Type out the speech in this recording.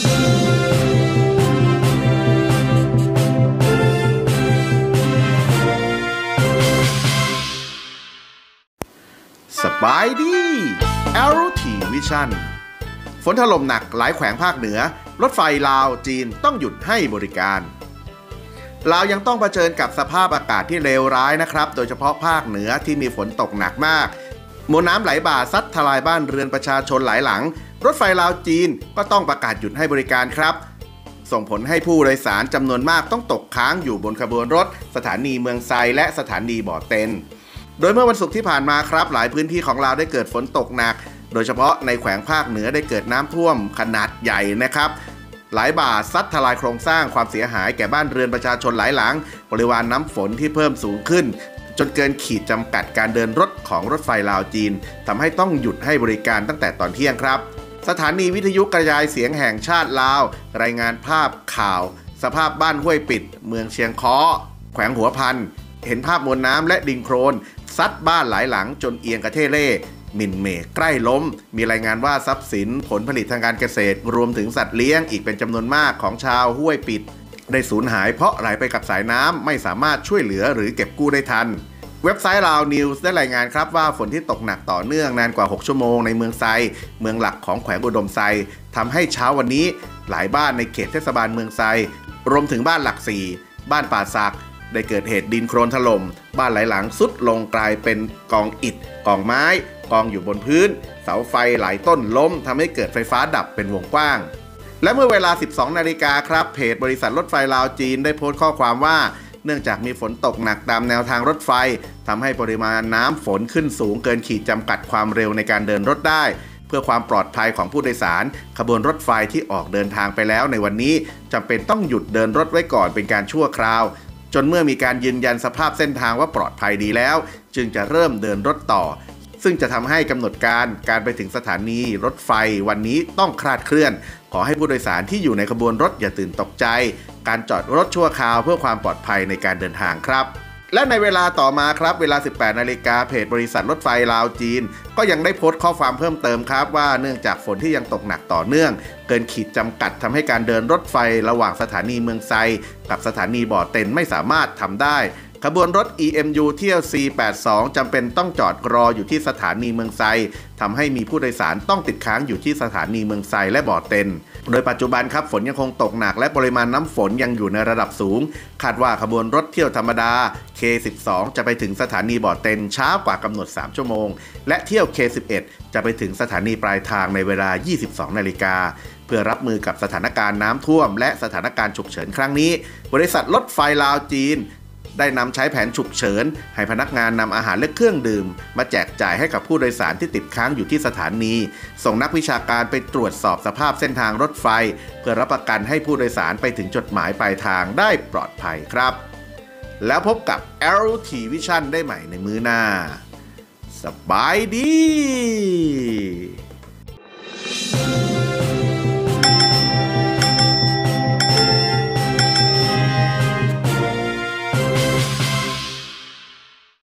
สบายดีแอโรทีวิชั่นฝนถล่มหนักหลายแขวงภาคเหนือรถไฟลาวจีนต้องหยุดให้บริการลาวยังต้องเผชิญกับสภาพอากาศที่เลวร้ายนะครับโดยเฉพาะภาคเหนือที่มีฝนตกหนักมากมวลน้ำไหลบ่าซัดทลายบ้านเรือนประชาชนหลายหลังรถไฟลาวจีนก็ต้องประกาศหยุดให้บริการครับส่งผลให้ผู้โดยสารจำนวนมากต้องตกค้างอยู่บนขบวนรถสถานีเมืองไซและสถานีบ่อเต็นโดยเมื่อวันศุกร์ที่ผ่านมาครับหลายพื้นที่ของลาวได้เกิดฝนตกหนักโดยเฉพาะในแขวงภาคเหนือได้เกิดน้ำท่วมขนาดใหญ่นะครับหลายบ่าซัดทลายโครงสร้างความเสียหายแก่บ้านเรือนประชาชนหลายหลังปริมาณน้ำฝนที่เพิ่มสูงขึ้นจนเกินขีดจำกัดการเดินรถของรถไฟลาวจีนทำให้ต้องหยุดให้บริการตั้งแต่ตอนเที่ยงครับสถานีวิทยุกระจายเสียงแห่งชาติลาวรายงานภาพข่าวสภาพบ้านห้วยปิดเมืองเชียงค้อแขวงหัวพันเห็นภาพมวลน้ำและดินโคลนซัดบ้านหลายหลังจนเอียงกระเทเล่มินเมฆใกล้ล้มมีรายงานว่าทรัพย์สินผลผลิตทางการเกษตรรวมถึงสัตว์เลี้ยงอีกเป็นจำนวนมากของชาวห้วยปิดได้สูญหายเพราะไหลไปกับสายน้ำไม่สามารถช่วยเหลือหรือเก็บกู้ได้ทันเว็บไซต์ลาวนิวส์ได้รายงานครับว่าฝนที่ตกหนักต่อเนื่องนานกว่า6ชั่วโมงในเมืองไซเมืองหลักของแขวงอุดมไซทำให้เช้าวันนี้หลายบ้านในเขตเทศบาลเมืองไซรวมถึงบ้านหลัก4บ้านป่าสักได้เกิดเหตุดินโคลนถล่มบ้านหลายหลังทรุดลงกลายเป็นกองอิฐกองไม้กองอยู่บนพื้นเสาไฟหลายต้นล้มทำให้เกิดไฟฟ้าดับเป็นวงกว้างและเมื่อเวลา 12 นาฬิกาครับเพจบริษัทรถไฟลาวจีนได้โพสต์ข้อความว่าเนื่องจากมีฝนตกหนักตามแนวทางรถไฟทำให้ปริมาณน้ำฝนขึ้นสูงเกินขีดจำกัดความเร็วในการเดินรถได้เพื่อความปลอดภัยของผู้โดยสารขบวนรถไฟที่ออกเดินทางไปแล้วในวันนี้จำเป็นต้องหยุดเดินรถไว้ก่อนเป็นการชั่วคราวจนเมื่อมีการยืนยันสภาพเส้นทางว่าปลอดภัยดีแล้วจึงจะเริ่มเดินรถต่อซึ่งจะทำให้กำหนดการไปถึงสถานีรถไฟวันนี้ต้องคลาดเคลื่อนขอให้ผู้โดยสารที่อยู่ในขบวนรถอย่าตื่นตกใจการจอดรถชั่วคราวเพื่อความปลอดภัยในการเดินทางครับและในเวลาต่อมาครับเวลา 18 นาฬิกาเพจบริษัทรถไฟลาวจีนก็ยังได้โพสต์ข้อความเพิ่มเติมครับว่าเนื่องจากฝนที่ยังตกหนักต่อเนื่องเกินขีดจำกัดทำให้การเดินรถไฟระหว่างสถานีเมืองไซกับสถานีบ่อเต็นไม่สามารถทำได้ขบวนรถ EMU เที่ยว C82 จำเป็นต้องจอดรออยู่ที่สถานีเมืองไซทำให้มีผู้โดยสารต้องติดค้างอยู่ที่สถานีเมืองไซและบ่อเต็นโดยปัจจุบันครับฝนยังคงตกหนักและปริมาณน้ำฝนยังอยู่ในระดับสูงคาดว่าขบวนรถเที่ยวธรรมดา K12 จะไปถึงสถานีบ่อเต็นช้ากว่ากำหนด3ชั่วโมงและเที่ยว K11 จะไปถึงสถานีปลายทางในเวลา 22 นาฬิกาเพื่อรับมือกับสถานการณ์น้ำท่วมและสถานการณ์ฉุกเฉินครั้งนี้บริษัทรถไฟลาวจีนได้นำใช้แผนฉุกเฉินให้พนักงานนำอาหารและเครื่องดื่มมาแจกจ่ายให้กับผู้โดยสารที่ติดค้างอยู่ที่สถานีส่งนักวิชาการไปตรวจสอบสภาพเส้นทางรถไฟเพื่อรับประกันให้ผู้โดยสารไปถึงจุดหมายปลายทางได้ปลอดภัยครับแล้วพบกับ LT Vision ได้ใหม่ในมื้อหน้าสบายดี